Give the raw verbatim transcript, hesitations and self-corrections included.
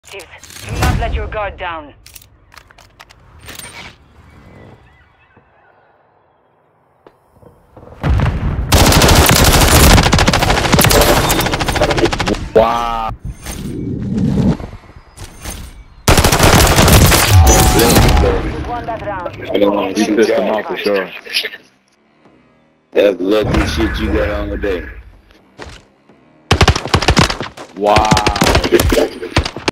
Objectives. Do not let your guard down. Wow. Won that round. I don't know. You pissed him off for sure. That's lucky shit you got on today. Wow.